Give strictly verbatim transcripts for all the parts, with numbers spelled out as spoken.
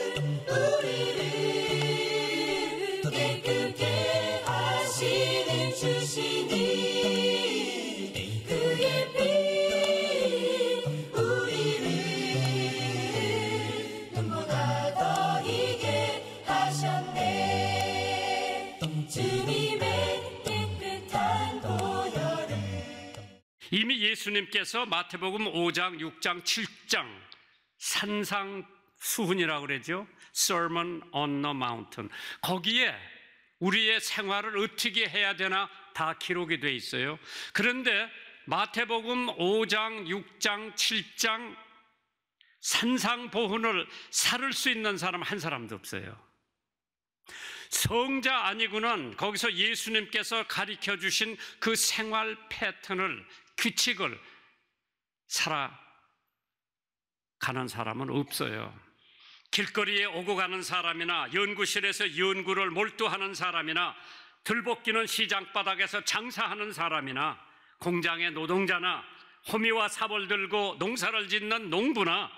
우리를 깨끗게 하시는 주시니 그의 피 우리를 눈보다 더 희게 하셨네. 주님의 깨끗한 보혈을. 이미 예수님께서 마태복음 오 장, 육 장, 칠 장 산상수훈이라고 그러죠. Sermon on the Mountain. 거기에 우리의 생활을 어떻게 해야 되나 다 기록이 돼 있어요. 그런데 마태복음 오 장, 육 장, 칠 장 산상보훈을 살을 수 있는 사람 한 사람도 없어요. 성자 아니고는 거기서 예수님께서 가르쳐 주신 그 생활 패턴을, 규칙을 살아가는 사람은 없어요. 길거리에 오고 가는 사람이나 연구실에서 연구를 몰두하는 사람이나 들볶이는 시장바닥에서 장사하는 사람이나 공장의 노동자나 호미와 삽을 들고 농사를 짓는 농부나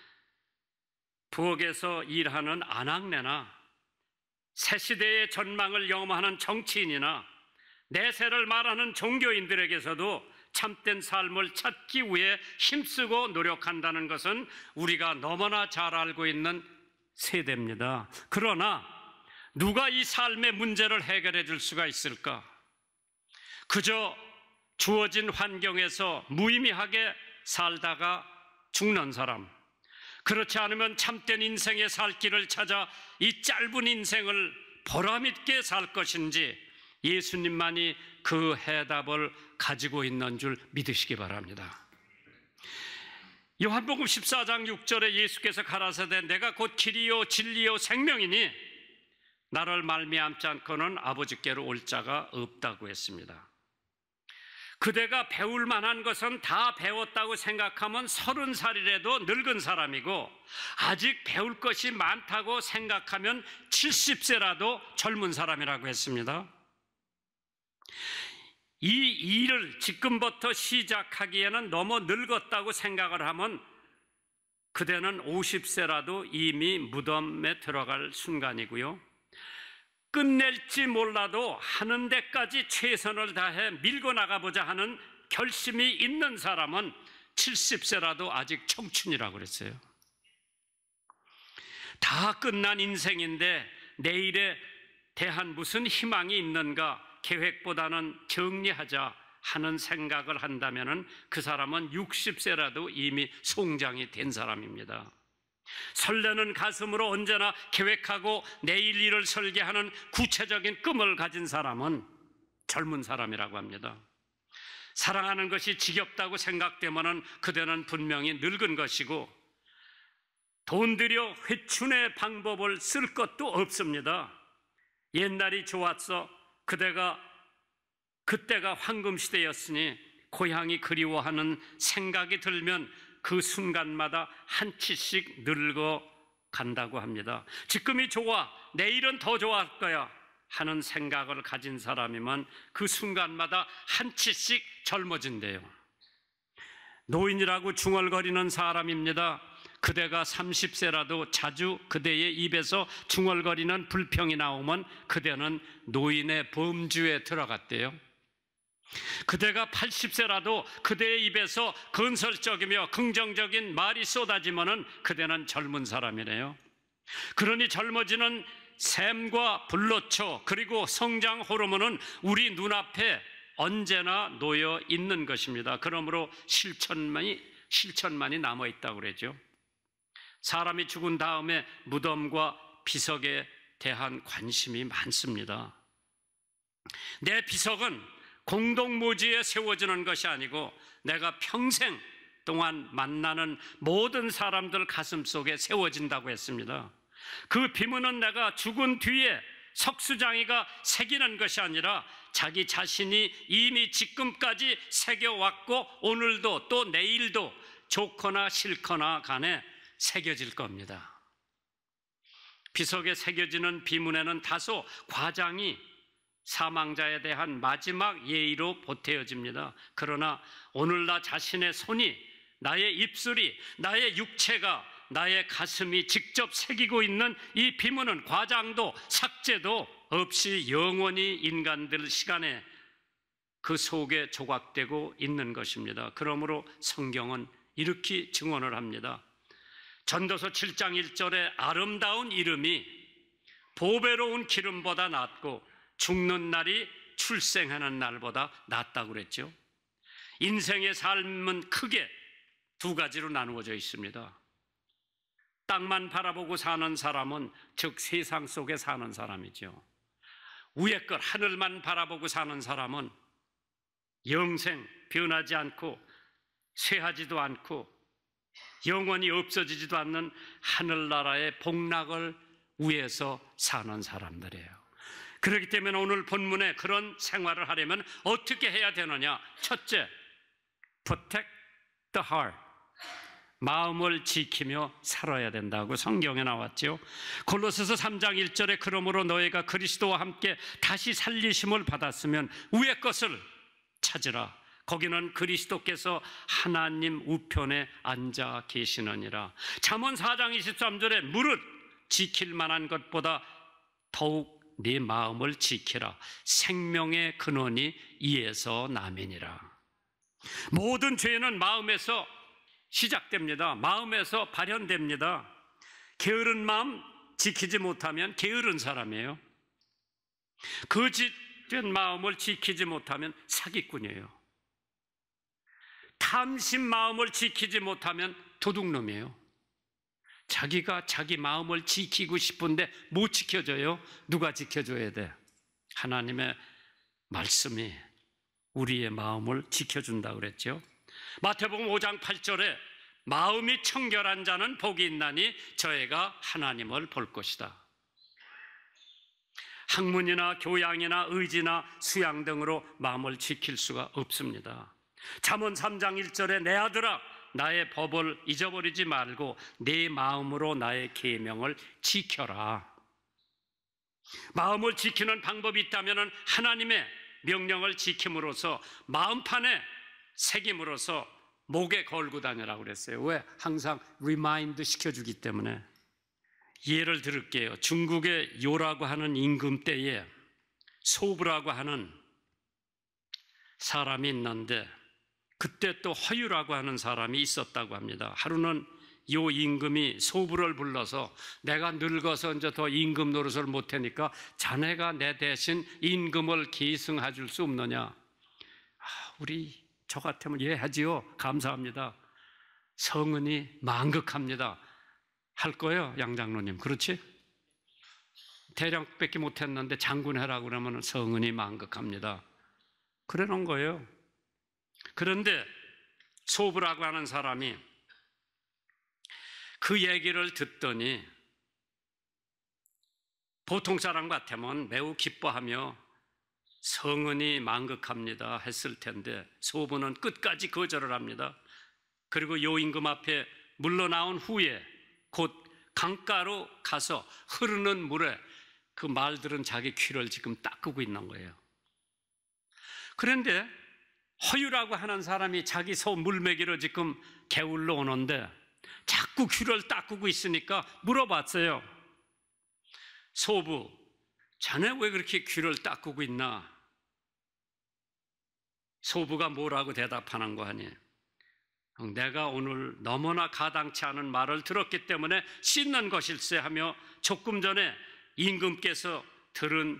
부엌에서 일하는 아낙네나 새시대의 전망을 염원하는 정치인이나 내세를 말하는 종교인들에게서도 참된 삶을 찾기 위해 힘쓰고 노력한다는 것은 우리가 너무나 잘 알고 있는 세대입니다. 그러나 누가 이 삶의 문제를 해결해 줄 수가 있을까? 그저 주어진 환경에서 무의미하게 살다가 죽는 사람, 그렇지 않으면 참된 인생의 살 길을 찾아 이 짧은 인생을 보람있게 살 것인지 예수님만이 그 해답을 가지고 있는 줄 믿으시기 바랍니다. 요한복음 십사 장 육 절에 예수께서 가라사대 내가 곧 길이요 진리요 생명이니 나를 말미암지 않고는 아버지께로 올 자가 없다고 했습니다. 그대가 배울 만한 것은 다 배웠다고 생각하면 서른 살이라도 늙은 사람이고 아직 배울 것이 많다고 생각하면 칠십 세라도 젊은 사람이라고 했습니다. 이 일을 지금부터 시작하기에는 너무 늙었다고 생각을 하면 그대는 오십 세라도 이미 무덤에 들어갈 순간이고요, 끝낼지 몰라도 하는 데까지 최선을 다해 밀고 나가보자 하는 결심이 있는 사람은 칠십 세라도 아직 청춘이라고 그랬어요. 다 끝난 인생인데 내일에 대한 무슨 희망이 있는가, 계획보다는 정리하자 하는 생각을 한다면 그 사람은 육십 세라도 이미 송장이 된 사람입니다. 설레는 가슴으로 언제나 계획하고 내일 일을 설계하는 구체적인 꿈을 가진 사람은 젊은 사람이라고 합니다. 사랑하는 것이 지겹다고 생각되면 그대는 분명히 늙은 것이고 돈 들여 회춘의 방법을 쓸 것도 없습니다. 옛날이 좋았어. 그대가 그때가 황금시대였으니 고향이 그리워하는 생각이 들면 그 순간마다 한 치씩 늙어 간다고 합니다. 지금이 좋아, 내일은 더 좋아할 거야 하는 생각을 가진 사람이면 그 순간마다 한 치씩 젊어진대요. 노인이라고 중얼거리는 사람입니다. 그대가 삼십 세라도 자주 그대의 입에서 중얼거리는 불평이 나오면 그대는 노인의 범주에 들어갔대요. 그대가 팔십 세라도 그대의 입에서 건설적이며 긍정적인 말이 쏟아지면 그대는 젊은 사람이래요. 그러니 젊어지는 샘과 불로초 그리고 성장 호르몬은 우리 눈앞에 언제나 놓여 있는 것입니다. 그러므로 실천만이, 실천만이 남아있다고 그러죠. 사람이 죽은 다음에 무덤과 비석에 대한 관심이 많습니다. 내 비석은 공동묘지에 세워지는 것이 아니고 내가 평생 동안 만나는 모든 사람들 가슴 속에 세워진다고 했습니다. 그 비문은 내가 죽은 뒤에 석수장이가 새기는 것이 아니라 자기 자신이 이미 지금까지 새겨왔고 오늘도 또 내일도 좋거나 싫거나 간에 새겨질 겁니다. 비석에 새겨지는 비문에는 다소 과장이 사망자에 대한 마지막 예의로 보태어집니다. 그러나 오늘 나 자신의 손이, 나의 입술이, 나의 육체가 나의 가슴이 직접 새기고 있는 이 비문은 과장도 삭제도 없이 영원히 인간들 시간에 그 속에 조각되고 있는 것입니다. 그러므로 성경은 이렇게 증언을 합니다. 전도서 칠 장 일 절에 아름다운 이름이 보배로운 기름보다 낫고 죽는 날이 출생하는 날보다 낫다고 그랬죠. 인생의 삶은 크게 두 가지로 나누어져 있습니다. 땅만 바라보고 사는 사람은 즉 세상 속에 사는 사람이죠. 위의 것 하늘만 바라보고 사는 사람은 영생 변하지 않고 쇠하지도 않고 영원히 없어지지도 않는 하늘나라의 복락을 위해서 사는 사람들이에요. 그렇기 때문에 오늘 본문에 그런 생활을 하려면 어떻게 해야 되느냐? 첫째, protect the heart. 마음을 지키며 살아야 된다고 성경에 나왔죠. 골로새서 삼 장 일 절에 그러므로 너희가 그리스도와 함께 다시 살리심을 받았으면 위의 것을 찾으라. 거기는 그리스도께서 하나님 우편에 앉아 계시느니라. 잠언 사 장 이십삼 절에 무릇 지킬 만한 것보다 더욱 네 마음을 지키라. 생명의 근원이 이에서 남이니라. 모든 죄는 마음에서 시작됩니다. 마음에서 발현됩니다. 게으른 마음 지키지 못하면 게으른 사람이에요. 거짓된 마음을 지키지 못하면 사기꾼이에요. 탐심 마음을 지키지 못하면 도둑놈이에요. 자기가 자기 마음을 지키고 싶은데 못 지켜줘요. 누가 지켜줘야 돼? 하나님의 말씀이 우리의 마음을 지켜준다고 그랬죠. 마태복음 오 장 팔 절에 마음이 청결한 자는 복이 있나니 저희가 하나님을 볼 것이다. 학문이나 교양이나 의지나 수양 등으로 마음을 지킬 수가 없습니다. 잠언 삼 장 일 절에 내 아들아 나의 법을 잊어버리지 말고 내 마음으로 나의 계명을 지켜라. 마음을 지키는 방법이 있다면 하나님의 명령을 지킴으로써 마음판에 새김으로써 목에 걸고 다니라고 그랬어요. 왜? 항상 리마인드 시켜주기 때문에. 예를 들을게요. 중국의 요라고 하는 임금 때에 소부라고 하는 사람이 있는데 그때 또 허유라고 하는 사람이 있었다고 합니다. 하루는 요 임금이 소부를 불러서 내가 늙어서 이제 더 임금 노릇을 못하니까 자네가 내 대신 임금을 계승해 줄 수 없느냐. 아, 우리 저 같으면 예 하지요. 감사합니다. 성은이 망극합니다. 할 거예요, 양 장로님. 그렇지? 대령밖에 못했는데 장군 해라고 그러면 성은이 망극합니다. 그래 놓은 거예요. 그런데 소부라고 하는 사람이 그 얘기를 듣더니 보통 사람 같으면 매우 기뻐하며 성은이 망극합니다 했을 텐데 소부는 끝까지 거절을 합니다. 그리고 요 임금 앞에 물러나온 후에 곧 강가로 가서 흐르는 물에 그 말들은 자기 귀를 지금 닦고 있는 거예요. 그런데 허유라고 하는 사람이 자기 소 물먹이로 지금 게을러 오는데 자꾸 귀를 닦고 있으니까 물어봤어요. 소부, 자네 왜 그렇게 귀를 닦고 있나? 소부가 뭐라고 대답하는 거 아니에요? 내가 오늘 너무나 가당치 않은 말을 들었기 때문에 씻는 것일세 하며 조금 전에 임금께서 들은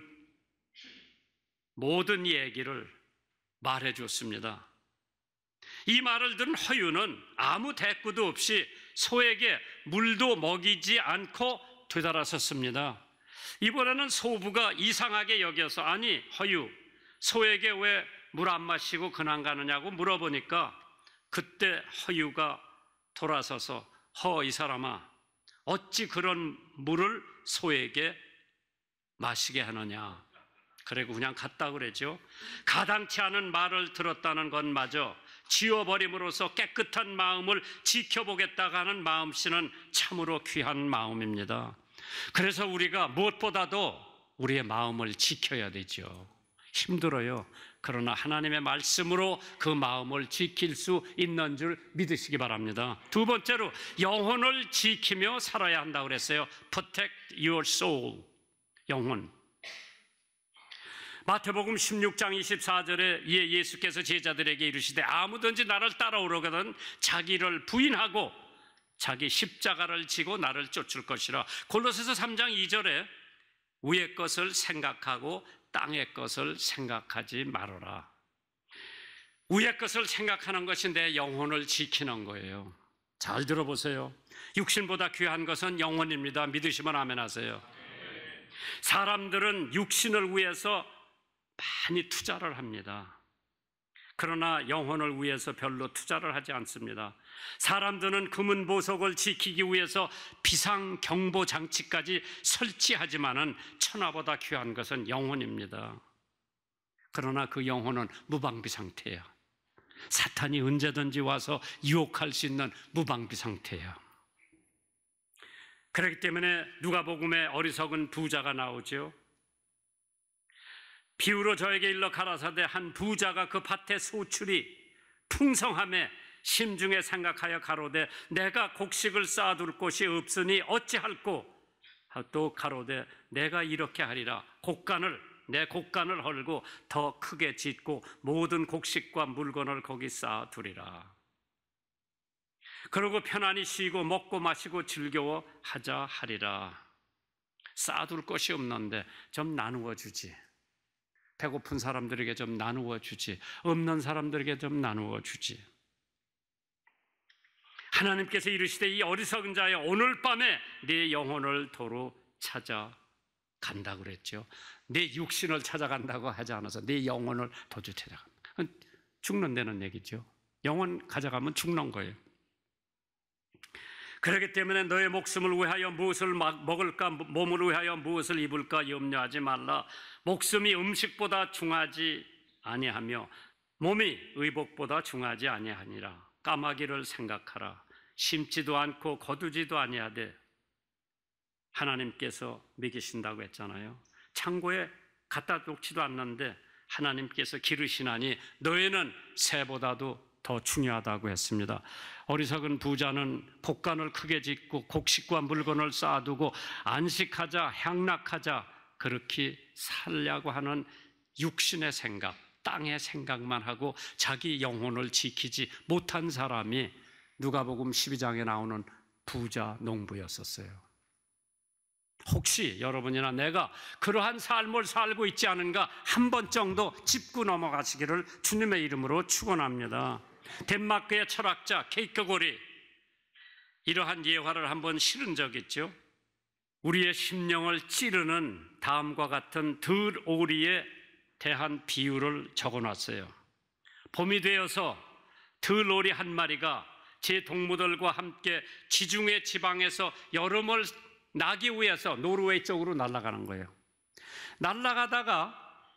모든 얘기를 말해줬습니다. 이 말을 들은 허유는 아무 대꾸도 없이 소에게 물도 먹이지 않고 되돌아섰습니다. 이번에는 소부가 이상하게 여겨서 아니 허유, 소에게 왜 물 안 마시고 그냥 가느냐고 물어보니까 그때 허유가 돌아서서 허 이 사람아 어찌 그런 물을 소에게 마시게 하느냐. 그리고 그냥 갔다 그러죠. 가당치 않은 말을 들었다는 것마저 지워버림으로써 깨끗한 마음을 지켜보겠다고 하는 마음씨는 참으로 귀한 마음입니다. 그래서 우리가 무엇보다도 우리의 마음을 지켜야 되죠. 힘들어요. 그러나 하나님의 말씀으로 그 마음을 지킬 수 있는 줄 믿으시기 바랍니다. 두 번째로 영혼을 지키며 살아야 한다고 그랬어요. Protect your soul. 영혼. 마태복음 십육 장 이십사 절에 예수께서 제자들에게 이르시되 아무든지 나를 따라오려거든 자기를 부인하고 자기 십자가를 지고 나를 쫓을 것이라. 골로새서 삼 장 이 절에 위의 것을 생각하고 땅의 것을 생각하지 말아라. 위의 것을 생각하는 것이 내 영혼을 지키는 거예요. 잘 들어보세요. 육신보다 귀한 것은 영혼입니다. 믿으시면 아멘 하세요. 사람들은 육신을 위해서 많이 투자를 합니다. 그러나 영혼을 위해서 별로 투자를 하지 않습니다. 사람들은 금은 보석을 지키기 위해서 비상 경보 장치까지 설치하지만은 천하보다 귀한 것은 영혼입니다. 그러나 그 영혼은 무방비 상태예요. 사탄이 언제든지 와서 유혹할 수 있는 무방비 상태예요. 그렇기 때문에 누가복음에 어리석은 부자가 나오죠. 비유로 저에게 일러 가라사대 한 부자가 그 밭의 소출이 풍성함에 심중에 생각하여 가로되 내가 곡식을 쌓아둘 곳이 없으니 어찌할꼬. 또 가로되 내가 이렇게 하리라. 곡간을 내 곡간을 헐고 더 크게 짓고 모든 곡식과 물건을 거기 쌓아두리라. 그러고 편안히 쉬고 먹고 마시고 즐거워하자 하리라. 쌓아둘 것이 없는데 좀 나누어 주지. 배고픈 사람들에게 좀 나누어 주지. 없는 사람들에게 좀 나누어 주지. 하나님께서 이르시되 이 어리석은 자여 오늘 밤에 네 영혼을 도로 찾아간다고 그랬죠. 내 육신을 찾아간다고 하지 않아서 내 영혼을 도주 찾아간다. 죽는다는 얘기죠. 영혼 가져가면 죽는 거예요. 그렇기 때문에 너의 목숨을 위하여 무엇을 먹을까, 몸을 위하여 무엇을 입을까 염려하지 말라. 목숨이 음식보다 중하지 아니하며 몸이 의복보다 중하지 아니하니라. 까마귀를 생각하라. 심지도 않고 거두지도 아니하되 하나님께서 먹이신다고 했잖아요. 창고에 갖다 놓지도 않는데 하나님께서 기르시나니 너희는 새보다도 더 중요하다고 했습니다. 어리석은 부자는 곡간을 크게 짓고 곡식과 물건을 쌓아두고 안식하자 향락하자 그렇게 살려고 하는 육신의 생각, 땅의 생각만 하고 자기 영혼을 지키지 못한 사람이 누가복음 십이 장에 나오는 부자 농부였었어요. 혹시 여러분이나 내가 그러한 삶을 살고 있지 않은가 한 번 정도 짚고 넘어가시기를 주님의 이름으로 축원합니다. 덴마크의 철학자 케이크고리 이러한 예화를 한번 실은 적 있죠. 우리의 심령을 찌르는 다음과 같은 들오리에 대한 비유를 적어놨어요. 봄이 되어서 들오리 한 마리가 제 동무들과 함께 지중해 지방에서 여름을 나기 위해서 노르웨이 쪽으로 날아가는 거예요. 날아가다가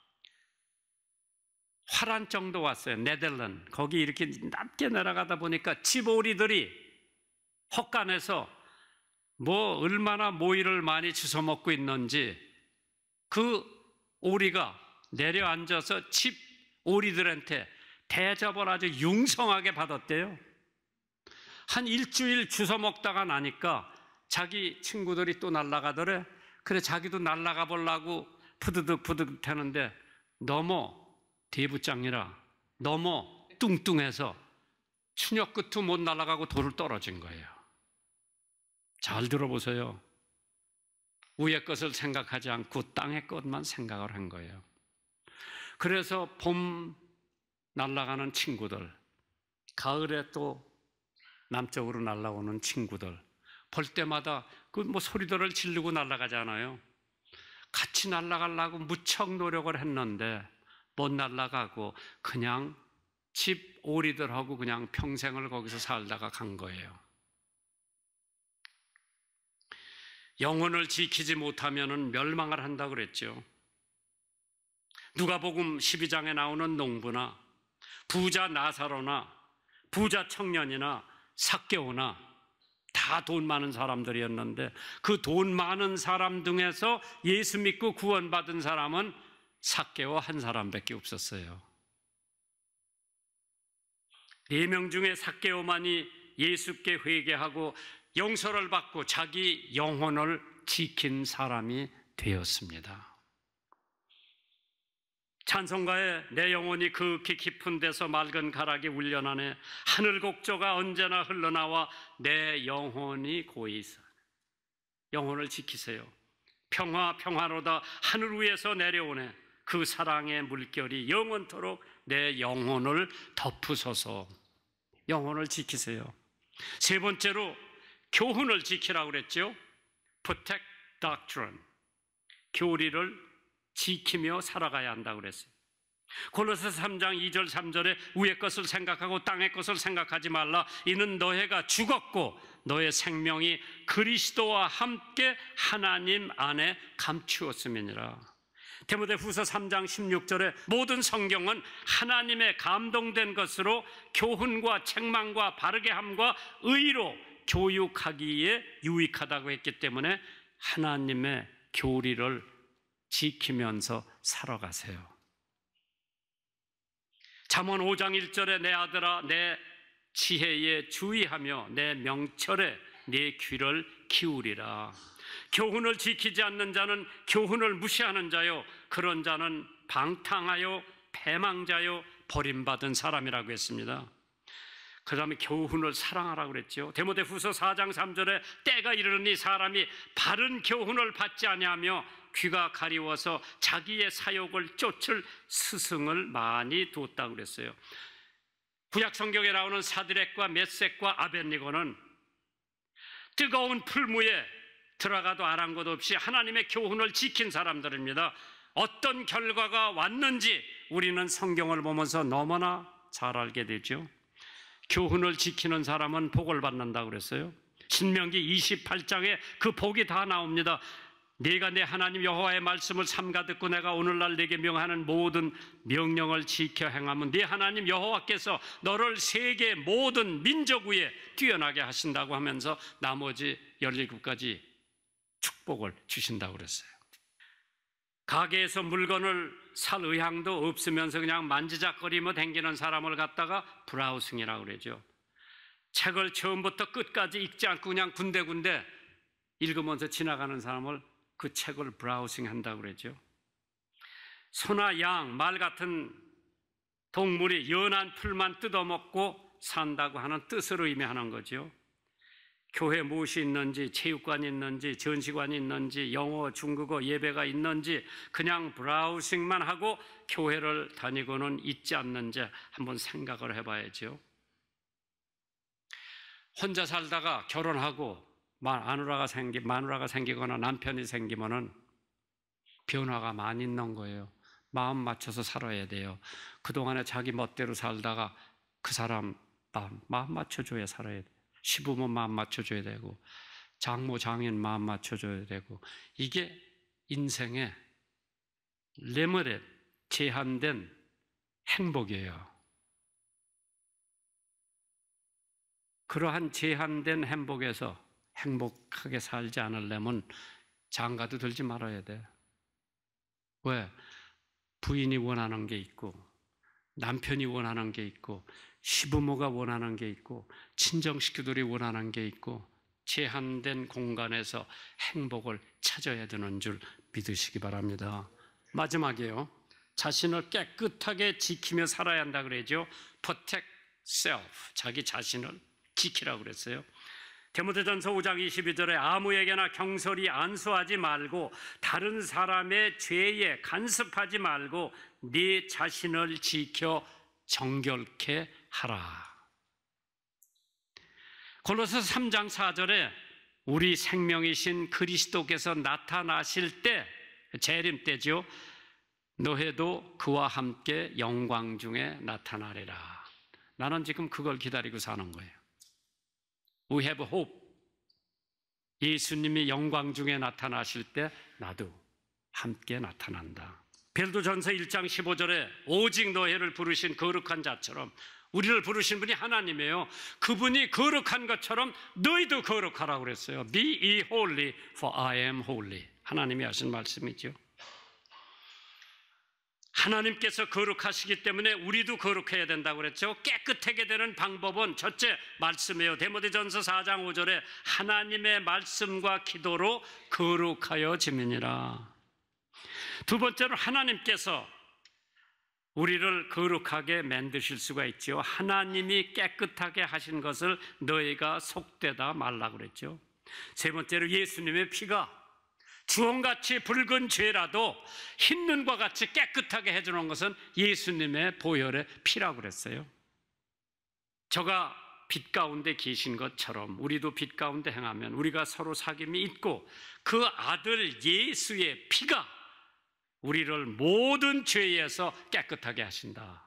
화란 정도 왔어요. 네덜란드. 거기 이렇게 낮게 날아가다 보니까 집오리들이 헛간에서 뭐 얼마나 모이를 많이 주워 먹고 있는지 그 오리가 내려앉아서 집 오리들한테 대접을 아주 융성하게 받았대요. 한 일주일 주워 먹다가 나니까 자기 친구들이 또 날아가더래. 그래 자기도 날아가 보려고 푸드득 푸드득 하는데 너무 대부장이라 너무 뚱뚱해서 추녀 끝도 못 날아가고 돌을 떨어진 거예요. 잘 들어보세요. 위의 것을 생각하지 않고 땅의 것만 생각을 한 거예요. 그래서 봄 날아가는 친구들, 가을에 또 남쪽으로 날아오는 친구들 볼 때마다 그 뭐 소리들을 지르고 날아가잖아요. 같이 날아가려고 무척 노력을 했는데 못 날아가고 그냥 집 오리들하고 그냥 평생을 거기서 살다가 간 거예요. 영혼을 지키지 못하면 멸망을 한다고 그랬죠. 누가복음 십이 장에 나오는 농부나 부자 나사로나 부자 청년이나 삭개오나 다 돈 많은 사람들이었는데 그 돈 많은 사람 중에서 예수 믿고 구원받은 사람은 삭개오 한 사람밖에 없었어요. 네 명 중에 삭개오만이 예수께 회개하고 용서를 받고 자기 영혼을 지킨 사람이 되었습니다. 찬송가에 내 영혼이 극히 깊은 데서 맑은 가락이 울려나네 하늘 곡조가 언제나 흘러나와 내 영혼이 고이 있어. 영혼을 지키세요. 평화 평화로다 하늘 위에서 내려오네 그 사랑의 물결이 영원토록 내 영혼을 덮으소서. 영혼을 지키세요. 세 번째로 교훈을 지키라고 그랬죠. Protect doctrine. 교리를 지키며 살아가야 한다고 그랬어요. 골로새서 삼 장 이 절 삼 절에 위의 것을 생각하고 땅의 것을 생각하지 말라. 이는 너희가 죽었고 너의 생명이 그리스도와 함께 하나님 안에 감추었음이니라. 디모데후서 삼 장 십육 절에 모든 성경은 하나님의 감동된 것으로 교훈과 책망과 바르게 함과 의로 교육하기에 유익하다고 했기 때문에 하나님의 교리를 지키면서 살아가세요. 잠언 오 장 일 절에 내 아들아 내 지혜에 주의하며 내 명철에 네 귀를 기울이라. 교훈을 지키지 않는 자는 교훈을 무시하는 자요 그런 자는 방탕하여 패망자요 버림받은 사람이라고 했습니다. 그 다음에 교훈을 사랑하라고 그랬죠. 디모데후서 사 장 삼 절에 때가 이르니 사람이 바른 교훈을 받지 아니하며 귀가 가리워서 자기의 사욕을 쫓을 스승을 많이 두었다고 그랬어요. 구약 성경에 나오는 사드렉과 메섹과 아벳니고는 뜨거운 풀무에 들어가도 아랑곳 없이 하나님의 교훈을 지킨 사람들입니다. 어떤 결과가 왔는지 우리는 성경을 보면서 너무나 잘 알게 되죠. 교훈을 지키는 사람은 복을 받는다고 그랬어요. 신명기 이십팔 장에 그 복이 다 나옵니다. 네가 내 하나님 여호와의 말씀을 삼가 듣고 내가 오늘날 네게 명하는 모든 명령을 지켜 행하면 네 하나님 여호와께서 너를 세계 모든 민족 위에 뛰어나게 하신다고 하면서 나머지 열일곱 가지 축복을 주신다고 그랬어요. 가게에서 물건을 살 의향도 없으면서 그냥 만지작거리며 댕기는 사람을 갖다가 브라우싱이라고 그러죠. 책을 처음부터 끝까지 읽지 않고 그냥 군데군데 읽으면서 지나가는 사람을 그 책을 브라우싱 한다고 그러죠. 소나 양, 말 같은 동물이 연한 풀만 뜯어먹고 산다고 하는 뜻을 의미하는 거죠. 교회 무엇이 있는지, 체육관이 있는지, 전시관이 있는지, 영어, 중국어 예배가 있는지 그냥 브라우싱만 하고 교회를 다니고는 있지 않는지 한번 생각을 해봐야죠. 혼자 살다가 결혼하고 마누라가 생기, 마누라가 생기거나 남편이 생기면은 변화가 많이 있는 거예요. 마음 맞춰서 살아야 돼요. 그동안에 자기 멋대로 살다가 그 사람 마음 맞춰줘야 살아야 돼요. 시부모 마음 맞춰줘야 되고 장모 장인 마음 맞춰줘야 되고 이게 인생의 리미티드 제한된 행복이에요. 그러한 제한된 행복에서 행복하게 살지 않으려면 장가도 들지 말아야 돼. 왜? 부인이 원하는 게 있고 남편이 원하는 게 있고 시부모가 원하는 게 있고 친정식구들이 원하는 게 있고 제한된 공간에서 행복을 찾아야 되는 줄 믿으시기 바랍니다. 마지막이에요. 자신을 깨끗하게 지키며 살아야 한다 그러죠. Protect self. 자기 자신을 지키라고 그랬어요. 디모데전서 오 장 이십이 절에 아무에게나 경솔히 안수하지 말고 다른 사람의 죄에 간섭하지 말고 네 자신을 지켜 정결케 하라. 골로새 삼 장 사 절에 우리 생명이신 그리스도께서 나타나실 때, 재림 때죠. 너희도 그와 함께 영광 중에 나타나리라. 나는 지금 그걸 기다리고 사는 거예요. We have hope. 예수님이 영광 중에 나타나실 때 나도 함께 나타난다. 베드로전서 일 장 십오 절에 오직 너희를 부르신 거룩한 자처럼 우리를 부르신 분이 하나님이에요. 그분이 거룩한 것처럼 너희도 거룩하라고 그랬어요. Be ye holy for I am holy. 하나님이 하신 말씀이죠. 하나님께서 거룩하시기 때문에 우리도 거룩해야 된다고 그랬죠. 깨끗하게 되는 방법은 첫째 말씀이에요. 디모데전서 사 장 오 절에 하나님의 말씀과 기도로 거룩하여짐이니라. 두 번째로 하나님께서 우리를 거룩하게 만드실 수가 있죠. 하나님이 깨끗하게 하신 것을 너희가 속되다 말라고 그랬죠. 세 번째로 예수님의 피가 주홍같이 붉은 죄라도 흰 눈과 같이 깨끗하게 해주는 것은 예수님의 보혈의 피라고 그랬어요. 저가 빛 가운데 계신 것처럼 우리도 빛 가운데 행하면 우리가 서로 사귐이 있고 그 아들 예수의 피가 우리를 모든 죄에서 깨끗하게 하신다.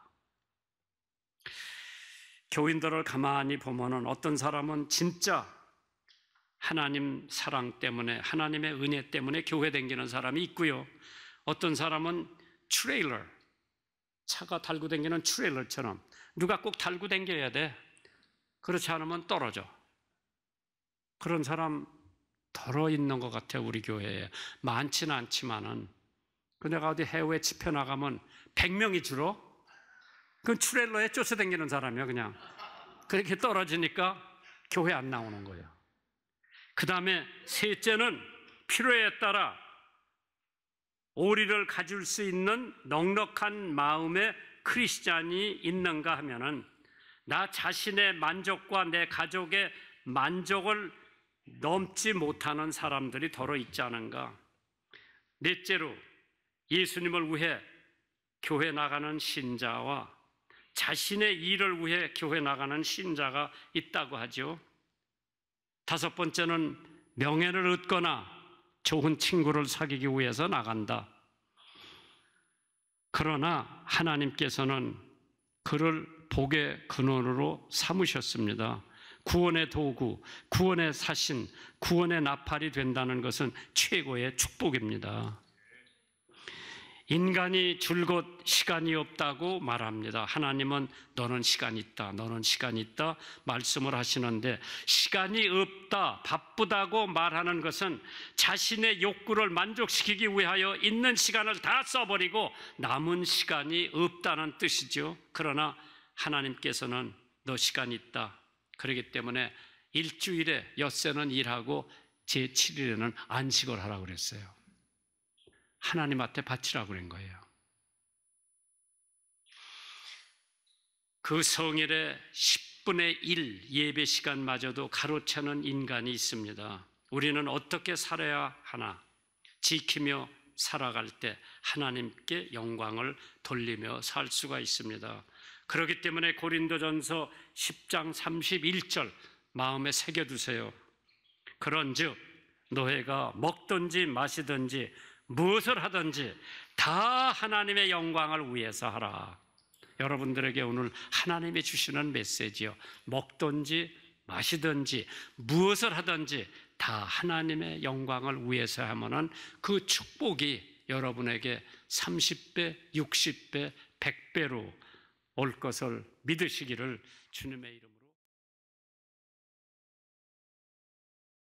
교인들을 가만히 보면은 어떤 사람은 진짜 하나님 사랑 때문에 하나님의 은혜 때문에 교회 다니는 사람이 있고요. 어떤 사람은 트레일러, 차가 달고 다니는 트레일러처럼 누가 꼭 달고 다녀야 돼. 그렇지 않으면 떨어져. 그런 사람 덜어 있는 것 같아요. 우리 교회에 많지는 않지만은 그 내가 어디 해외에 집회 나가면 백 명이 줄어. 그건 트레일러에 쫓아다니는 사람이야. 그냥 그렇게 떨어지니까 교회 안 나오는 거예요. 그 다음에 셋째는 필요에 따라 오리를 가질 수 있는 넉넉한 마음의 크리스찬이 있는가 하면은 나 자신의 만족과 내 가족의 만족을 넘지 못하는 사람들이 더러 있지 않은가. 넷째로 예수님을 위해 교회 나가는 신자와 자신의 일을 위해 교회 나가는 신자가 있다고 하죠. 다섯 번째는 명예를 얻거나 좋은 친구를 사귀기 위해서 나간다. 그러나 하나님께서는 그를 복의 근원으로 삼으셨습니다. 구원의 도구, 구원의 사신, 구원의 나팔이 된다는 것은 최고의 축복입니다. 인간이 줄곧 시간이 없다고 말합니다. 하나님은 너는 시간이 있다, 너는 시간이 있다 말씀을 하시는데 시간이 없다, 바쁘다고 말하는 것은 자신의 욕구를 만족시키기 위하여 있는 시간을 다 써버리고 남은 시간이 없다는 뜻이죠. 그러나 하나님께서는 너 시간이 있다. 그렇기 때문에 일주일에 엿새는 일하고 제칠 일에는 안식을 하라고 그랬어요. 하나님한테 바치라고 그런 거예요. 그 성일의 십분의 일 예배 시간마저도 가로채는 인간이 있습니다. 우리는 어떻게 살아야 하나? 지키며 살아갈 때 하나님께 영광을 돌리며 살 수가 있습니다. 그렇기 때문에 고린도전서 십 장 삼십일 절 마음에 새겨두세요. 그런즉 너희가 먹든지 마시든지 무엇을 하든지 다 하나님의 영광을 위해서 하라. 여러분들에게 오늘 하나님이 주시는 메시지요. 먹든지 마시든지 무엇을 하든지 다 하나님의 영광을 위해서 하면은 그 축복이 여러분에게 삼십 배, 육십 배, 백 배로 올 것을 믿으시기를 주님의 이름으로